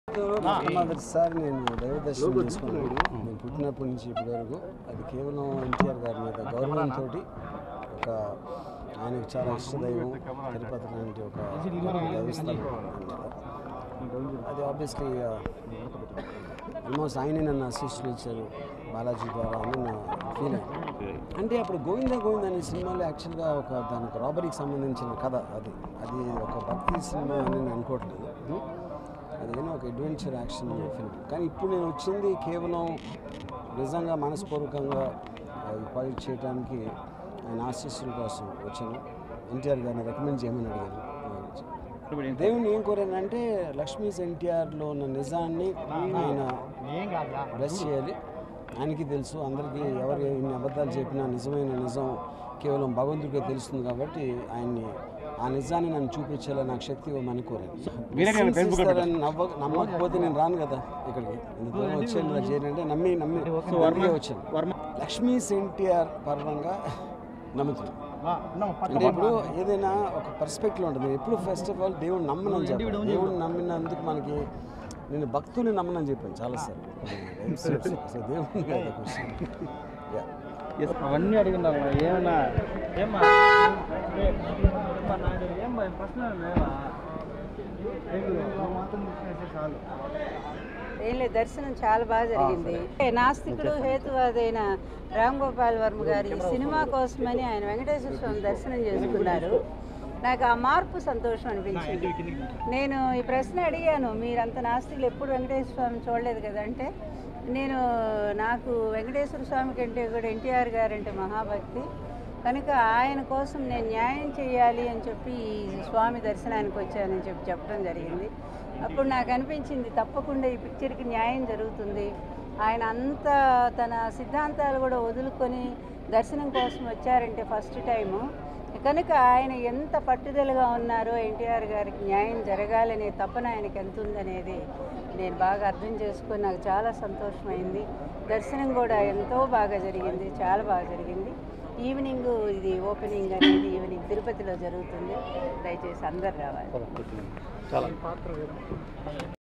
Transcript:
మొట్టమొదటిసారి నేను దైవ దర్శనం చేసుకున్నాను. నేను పుట్టినప్పటి నుంచి ఇప్పటి వరకు అది కేవలం ఎన్టీఆర్ గారి మీద గౌరవంతో ఒక ఆయనకు చాలా ఇష్టదైవం తిరుపతి లాంటి ఒక దైవస్థలం. అది ఆబ్వియస్లీ ఆల్మోస్ట్ ఆయనే నన్ను అసిస్టెంట్ ఇచ్చారు బాలాజీ ద్వారా అని నా ఫీల్ అయ్యింది. అంటే అప్పుడు గోవింద గోవింద అనే సినిమాలో యాక్చువల్గా ఒక దానికి రాబరీకి సంబంధించిన కథ. అది ఒక భక్తి సినిమా అని నేను అనుకోవట్లేదు, అదేనా ఒక అడ్వెంచర్ యాక్షన్ ఫిల్మ్. కానీ ఇప్పుడు నేను వచ్చింది కేవలం నిజంగా మనస్పూర్వకంగా ఈ ప్రాజెక్ట్ చేయడానికి ఆయన ఆశీస్సుల కోసం వచ్చాను. ఎన్టీఆర్ గారిని రికమెండ్ చేయమని అడిగాను. దేవుని ఏం కోరానంటే లక్ష్మీస్ ఎన్టీఆర్లో ఉన్న నిజాన్ని ఆయన బ్లెస్ చేయాలి. ఆయనకి తెలుసు, అందరికీ ఎవరు ఎన్ని అబద్ధాలు చెప్పినా నిజమైన నిజం కేవలం భగవంతుడికే తెలుస్తుంది. కాబట్టి ఆయన్ని ఆ నిజాన్ని నన్ను చూపించేలా నాకు శక్తి ఇవ్వమని కోరాను. నమ్మకపోతే నేను రాను కదా ఇక్కడికి. ఇంత దూరం వచ్చాను ఇలా చేయాలంటే నమ్మి వచ్చాను. లక్ష్మీస్ ఎన్టీఆర్ పర్వంగా నమ్ముతున్నాను. అంటే ఇప్పుడు ఏదైనా ఒక పర్స్పెక్టివ్ ఉంటుంది. ఎప్పుడు ఫస్ట్ ఆఫ్ ఆల్ దేవుడు నమ్మనని చెప్పాను. దేవుడిని నమ్మినందుకు మనకి నేను భక్తుల్ని నమ్మనని చెప్పాను చాలాసార్లు. సో దేవుడిని కదా క్వశ్చన్ అవన్నీ అడిగినా ఏమన్నా ఏం లేదు, దర్శనం చాలా బాగా జరిగింది. నాస్తికుడు హేతువాదైన గోపాల్ వర్మ గారి సినిమా కోసమని ఆయన వెంకటేశ్వర స్వామి దర్శనం చేసుకున్నారు. నాకు ఆ మార్పు సంతోషం అనిపించింది. నేను ఈ ప్రశ్న అడిగాను, మీరంత నాస్తికులు ఎప్పుడు వెంకటేశ్వర స్వామి చూడలేదు కదా అంటే, నాకు వెంకటేశ్వర స్వామి కంటే కూడా ఎన్టీఆర్ గారు అంటే మహాభక్తి కనుక ఆయన కోసం నేను న్యాయం చేయాలి అని చెప్పి ఈ స్వామి దర్శనానికి వచ్చానని చెప్పడం జరిగింది. అప్పుడు నాకు అనిపించింది తప్పకుండా ఈ పిక్చర్కి న్యాయం జరుగుతుంది. ఆయన అంత తన సిద్ధాంతాలు కూడా వదులుకొని దర్శనం కోసం వచ్చారంటే ఫస్ట్ టైము. కనుక ఆయన ఎంత పట్టుదలగా ఉన్నారో ఎన్టీఆర్ గారికి న్యాయం జరగాలనే తపన ఆయనకి ఎంత ఉందనేది నేను బాగా అర్థం చేసుకొని నాకు చాలా సంతోషమైంది. దర్శనం కూడా ఎంతో బాగా జరిగింది, చాలా బాగా జరిగింది. ఈవినింగ్ ఇది ఓపెనింగ్ అనేది ఈవినింగ్ తిరుపతిలో జరుగుతుంది. దయచేసి అందరు రావాలి.